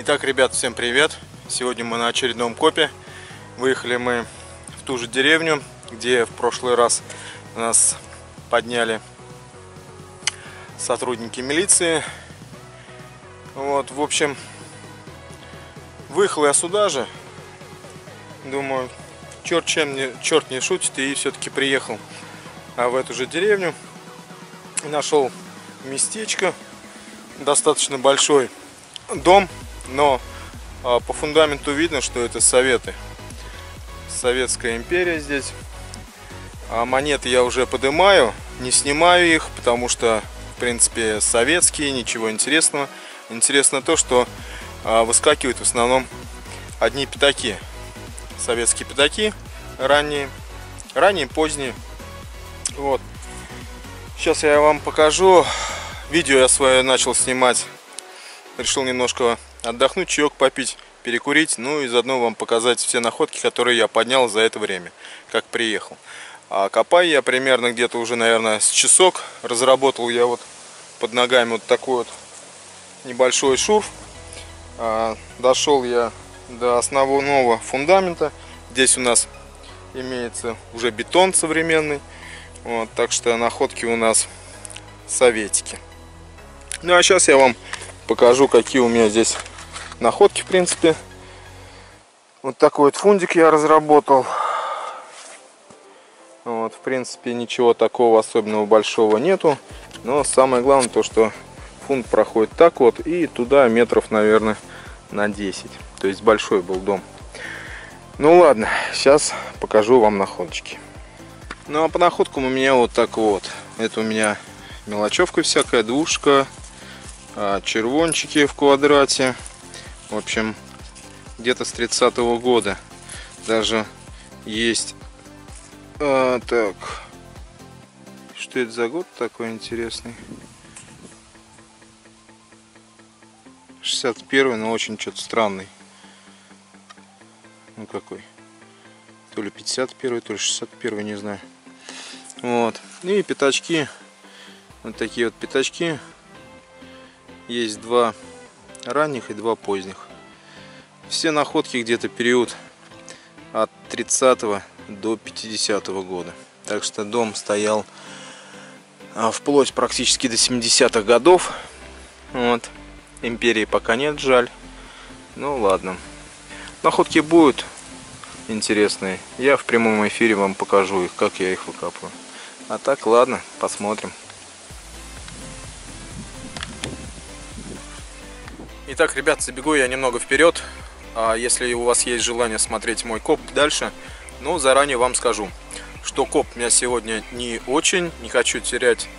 Итак, ребят, всем привет! Сегодня мы на очередном копе. Выехали мы в ту же деревню, где в прошлый раз нас подняли сотрудники милиции. Вот, в общем, выехал я сюда же. Думаю, черт не шутит, и все-таки приехал в эту же деревню. Нашел местечко, достаточно большой дом, но по фундаменту видно, что это Советы. Советская империя здесь. Монеты я уже поднимаю, не снимаю их, потому что, в принципе, советские, ничего интересного. Интересно то, что выскакивают в основном одни пятаки. Советские пятаки, ранние, поздние. Вот. Сейчас я вам покажу. Видео я свое начал снимать. Решил немножко отдохнуть, чаек попить, перекурить. Ну и заодно вам показать все находки, которые я поднял за это время, как приехал. Копаю я примерно где-то уже, наверное, с часок. Разработал я вот под ногами вот такой вот небольшой шурф. Дошел я до основного фундамента. Здесь у нас имеется уже бетон современный. Вот, так что находки у нас советики. Ну а сейчас я вам покажу, какие у меня здесь находки, в принципе. Вот такой вот фундик я разработал. Вот, в принципе, ничего такого особенного большого нету. Но самое главное то, что фунд проходит так вот и туда метров, наверное, на 10. То есть большой был дом. Ну ладно, сейчас покажу вам находочки. Ну а по находкам у меня вот так вот. Это у меня мелочевка всякая, двушка, червончики в квадрате. В общем, где-то с 30-го года. Даже есть... так, что это за год такой интересный? 61-й, но очень что-то странный. Ну какой? То ли 51-й, то ли 61-й, не знаю. Вот. И пятачки. Вот такие вот пятачки. Есть два ранних и два поздних. Все находки где-то период от 30 до 50-го года. Так что дом стоял вплоть практически до 70-х годов. Вот. Империи пока нет, жаль. Ну ладно. Находки будут интересные. Я в прямом эфире вам покажу их, как я их выкапываю. А так, ладно, посмотрим. Итак, ребят, забегу я немного вперед. Если у вас есть желание смотреть мой коп дальше, ну, заранее вам скажу, что коп у меня сегодня не очень. Не хочу терять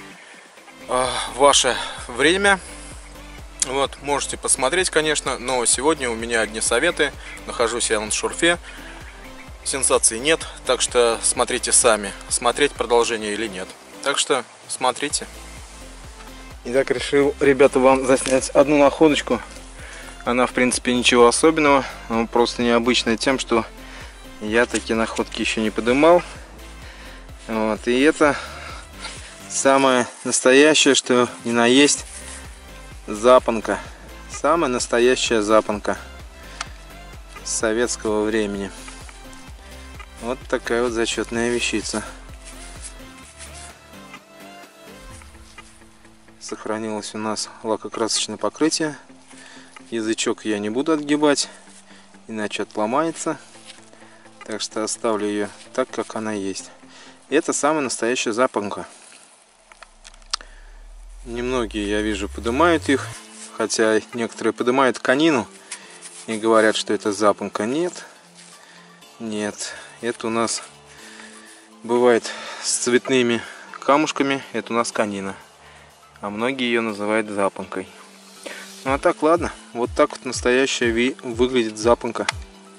ваше время. Вот, можете посмотреть, конечно, но сегодня у меня одни советы. Нахожусь я на шурфе. Сенсаций нет, так что смотрите сами, смотреть продолжение или нет. Так что смотрите. Итак, решил, ребята, вам заснять одну находочку. Она, в принципе, ничего особенного, но просто необычная тем, что я такие находки еще не поднимал. Вот, и это самое настоящее, что ни на есть, запонка. Самая настоящая запонка советского времени. Вот такая вот зачетная вещица. Сохранилось у нас лакокрасочное покрытие. Язычок я не буду отгибать, иначе отломается. Так что оставлю ее так, как она есть. И это самая настоящая запонка. Немногие, я вижу, поднимают их. Хотя некоторые поднимают конину и говорят, что это запонка. Нет. Нет. Это у нас бывает с цветными камушками. Это у нас конина. А многие ее называют запонкой. Ну а так, ладно. Вот так вот настоящая выглядит запонка.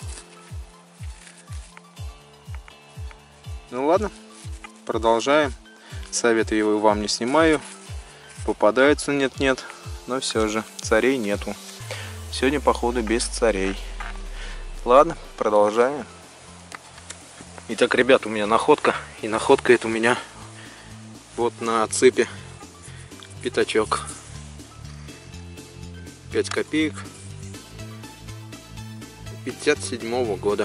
Ну ладно. Продолжаем. Советы его вам не снимаю. Попадаются нет-нет. Но все же царей нету. Сегодня, походу, без царей. Ладно, продолжаем. Итак, ребят, у меня находка. И находка это у меня вот на цепи пятачок. 5 копеек. 57-го года.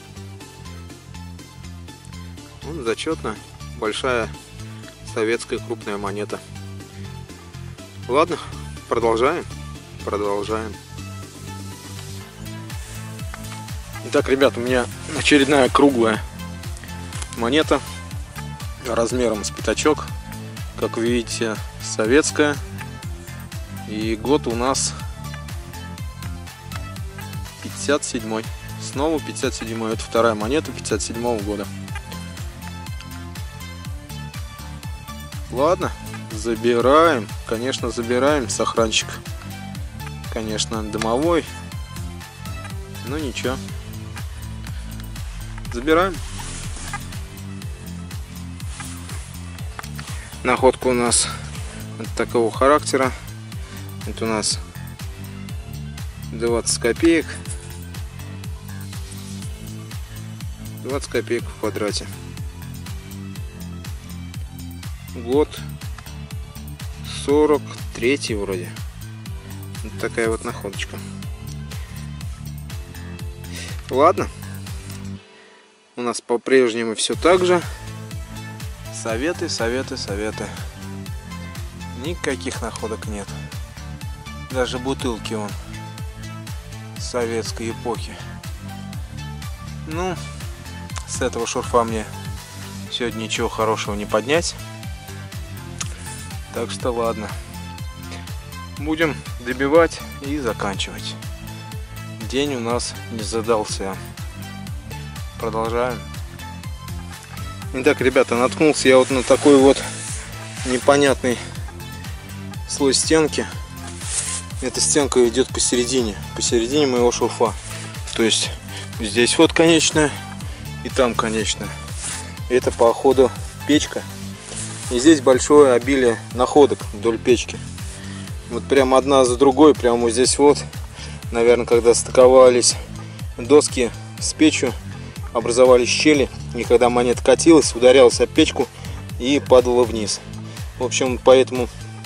Вот зачетно. Большая советская крупная монета. Ладно, продолжаем. Итак, ребят, у меня очередная круглая монета размером с пятачок. Как вы видите, советская. И год у нас 57-й. Снова 57-й. Это вторая монета 57-го года. Ладно, забираем. Конечно, забираем. Сохранчик, конечно, дымовой. Но ничего. Забираем. Находка у нас вот такого характера. Это у нас 20 копеек. 20 копеек в квадрате. Год 43-й вроде. Вот такая вот находочка. Ладно. У нас по-прежнему все так же. Советы. Никаких находок нет. Даже бутылки вон советской эпохи. Ну, с этого шурфа мне сегодня ничего хорошего не поднять. Так что ладно. Будем добивать и заканчивать. День у нас не задался. Продолжаем. Итак, ребята, наткнулся я вот на такой вот непонятный слой стенки. Эта стенка идет посередине моего шурфа. То есть здесь вот конечная и там конечная. Это по ходу печка. И здесь большое обилие находок вдоль печки. Вот прямо одна за другой, прямо вот здесь вот. Наверное, когда стыковались доски с печью, образовались щели. И когда монета катилась, ударялась об печку и падала вниз. В общем, поэтому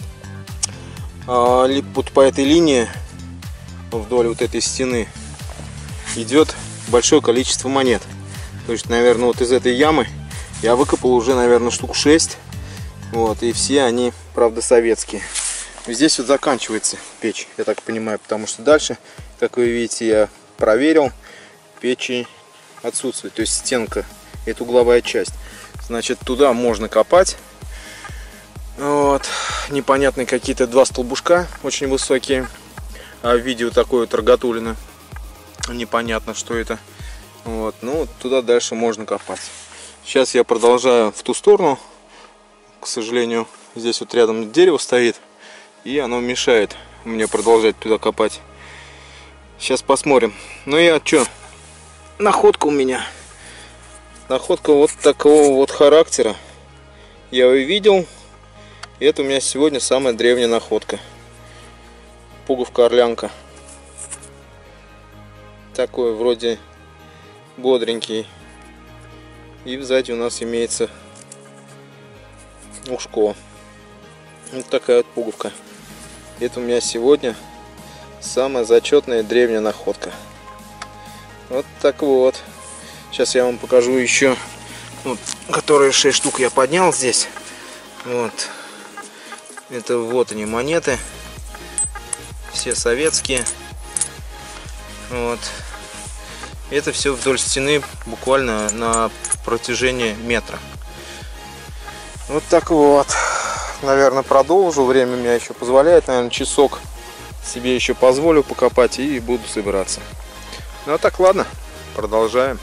вот по этой линии вдоль вот этой стены идет большое количество монет. То есть, наверное, вот из этой ямы я выкопал уже, наверное, штук 6. Вот, и все они, правда, советские. Здесь вот заканчивается печь, я так понимаю, потому что дальше, как вы видите, я проверил, печи отсутствует. То есть стенка, это угловая часть. Значит, туда можно копать. Вот, непонятные какие-то два столбушка, очень высокие. А в виде вот такой вот рогатулины. Непонятно, что это. Вот, ну, туда дальше можно копать. Сейчас я продолжаю в ту сторону. К сожалению, здесь вот рядом дерево стоит, и оно мешает мне продолжать туда копать. Сейчас посмотрим. Ну я что? Находка у меня. Находка вот такого вот характера. Я ее видел. И это у меня сегодня самая древняя находка. Пуговка-орлянка. Такой вроде бодренький. И сзади у нас имеется ушко. Вот такая вот пуговка. Это у меня сегодня самая зачетная древняя находка. Вот так вот. Сейчас я вам покажу еще, вот, которые 6 штук я поднял здесь. Вот. Это вот они монеты. Все советские. Вот. Это все вдоль стены буквально на протяжении метра. Вот так вот. Наверное, продолжу. Время меня еще позволяет. Наверное, часок себе еще позволю покопать и буду собираться. Ну а так, ладно. Продолжаем.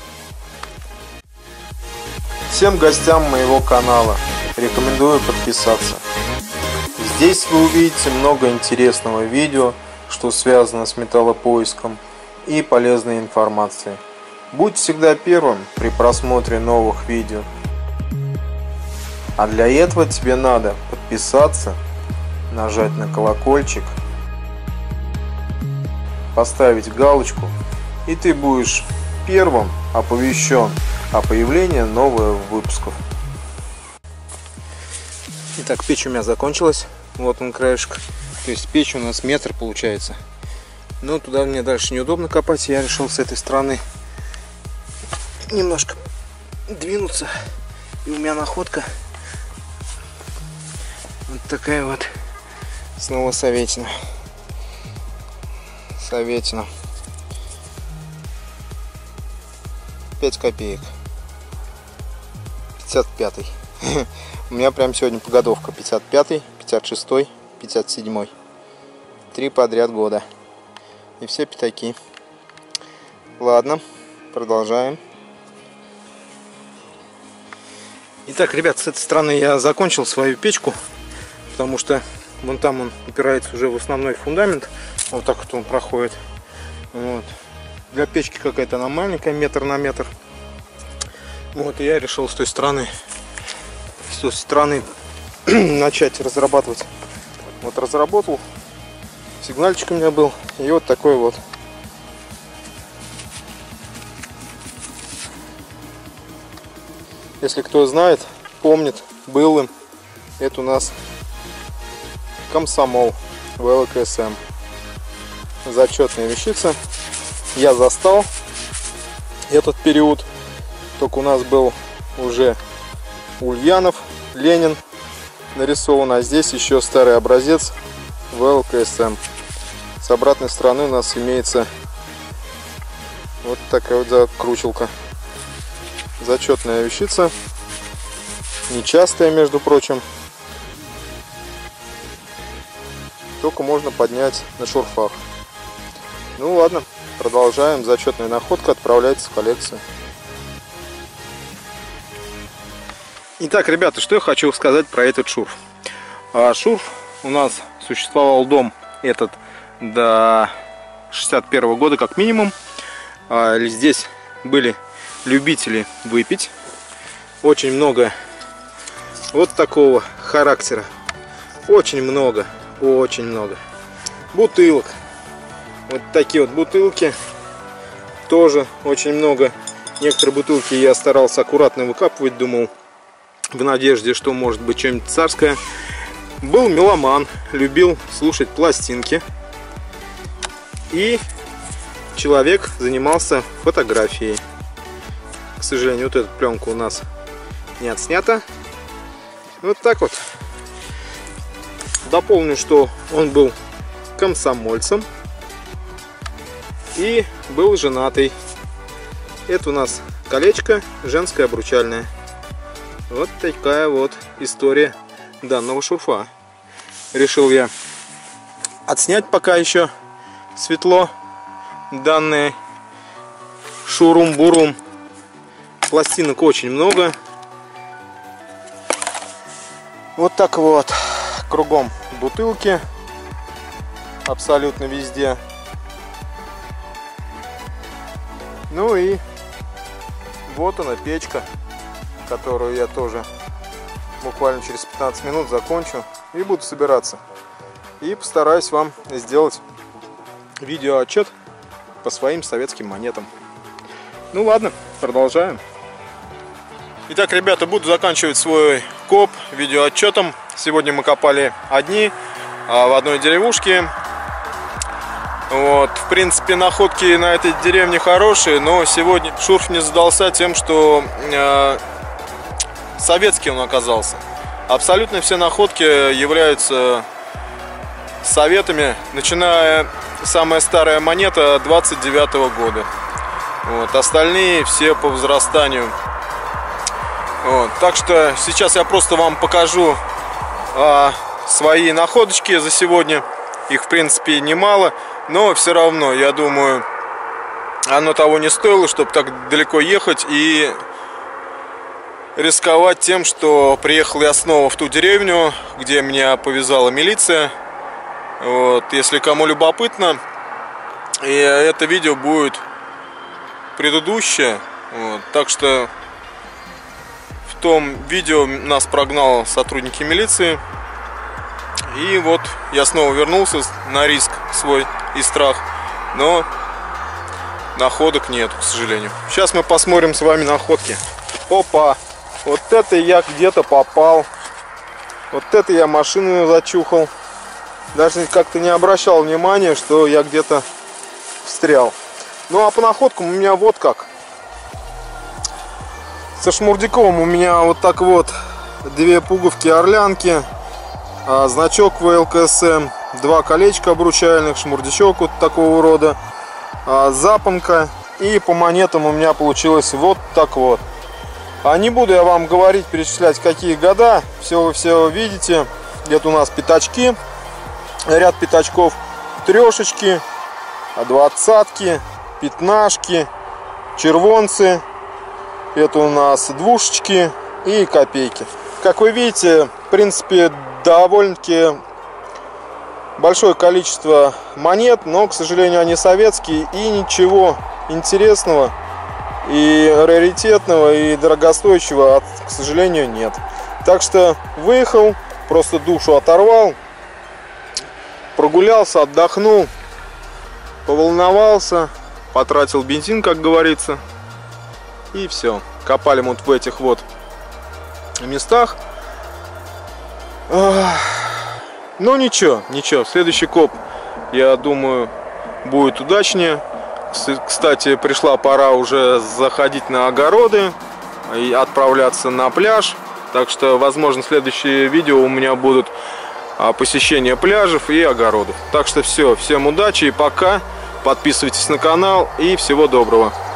Всем гостям моего канала рекомендую подписаться. Здесь вы увидите много интересного видео, что связано с металлопоиском, и полезной информации. Будь всегда первым при просмотре новых видео. А для этого тебе надо подписаться, нажать на колокольчик, поставить галочку, и ты будешь первым оповещен о появлении новых выпусков. Итак, печь у меня закончилась. Вот он краешек. То есть печь у нас метр получается. Но туда мне дальше неудобно копать. Я решил с этой стороны немножко двинуться. И у меня находка вот такая вот. Снова советина. Советина. 5 копеек. 55-й. У меня прям сегодня погодовка. 55-й, 56-й, 57-й. 3 подряд года. И все пятаки. Ладно, продолжаем. Итак, ребят, с этой стороны я закончил свою печку. Потому что вон там он упирается уже в основной фундамент. Вот так вот он проходит. Вот. Для печки какая-то она маленькая, метр на метр. Вот, и я решил с той стороны начать разрабатывать. Вот разработал. Сигнальчик у меня был. И вот такой вот. Если кто знает, помнит, был им. Это у нас Комсомол ВЛКСМ. Зачетная вещица. Я застал этот период. Только у нас был уже Ульянов, Ленин нарисован, а здесь еще старый образец ВЛКСМ. С обратной стороны у нас имеется вот такая вот закручилка. Зачетная вещица. Нечастая, между прочим. Только можно поднять на шурфах. Ну ладно, продолжаем. Зачетная находка отправляется в коллекцию. Итак, ребята, что я хочу сказать про этот шурф. Шурф у нас существовал дом этот до 61 года как минимум. Здесь были любители выпить. Очень много вот такого характера. Очень много бутылок. Вот такие вот бутылки. Тоже очень много. Некоторые бутылки я старался аккуратно выкапывать, думал, в надежде, что может быть что-нибудь царское. Был меломан, любил слушать пластинки. И человек занимался фотографией. К сожалению, вот эта пленка у нас не отснята. Вот так вот. Дополню, что он был комсомольцем и был женатый. Это у нас колечко женское обручальное. Вот такая вот история данного шурфа. Решил я отснять, пока еще светло, данный шурум-бурум. Пластинок очень много. Вот так вот. Кругом бутылки. Абсолютно везде. Ну и вот она, печка, которую я тоже буквально через 15 минут закончу и буду собираться. И постараюсь вам сделать видеоотчет по своим советским монетам. Ну ладно, продолжаем. Итак, ребята, буду заканчивать свой коп видеоотчетом. Сегодня мы копали одни в одной деревушке. Вот, в принципе, находки на этой деревне хорошие, но сегодня шурф не задался тем, что советский он оказался. Абсолютно все находки являются советами, начиная самая старая монета 29-го года. Вот, остальные все по возрастанию. Вот, так что сейчас я просто вам покажу свои находочки за сегодня. Их в принципе немало, но все равно, я думаю, оно того не стоило, чтобы так далеко ехать и рисковать тем, что приехал я снова в ту деревню, где меня повязала милиция. Вот, если кому любопытно, и это видео будет предыдущее. Вот, так что в том видео нас прогнал сотрудники милиции. И вот я снова вернулся на риск свой и страх, но находок нет, к сожалению. Сейчас мы посмотрим с вами находки. Опа! Вот это я где-то попал. Вот это я машину зачухал. Даже как-то не обращал внимания, что я где-то встрял. Ну а по находкам у меня вот как. Со шмурдяком у меня вот так вот 2 пуговки орлянки, значок ВЛКСМ, 2 колечка обручальных, шмурдячок вот такого рода, запонка. И по монетам у меня получилось вот так вот. Не буду я вам говорить, перечислять какие года. Все вы все видите. Это у нас пятачки, ряд пятачков, трешечки, двадцатки, пятнашки, червонцы. Это у нас двушечки и копейки. Как вы видите, в принципе, довольно-таки большое количество монет, но, к сожалению, они советские, и ничего интересного и раритетного и дорогостоящего, к сожалению, нет. Так что выехал, просто душу оторвал, прогулялся, отдохнул, поволновался, потратил бензин, как говорится, и все. Копали вот в этих вот местах. Ну ничего, следующий коп, я думаю, будет удачнее. Кстати, пришла пора уже заходить на огороды и отправляться на пляж. Так что, возможно, следующие видео у меня будут посещение пляжев и огородов. Так что все, всем удачи и пока. Подписывайтесь на канал и всего доброго.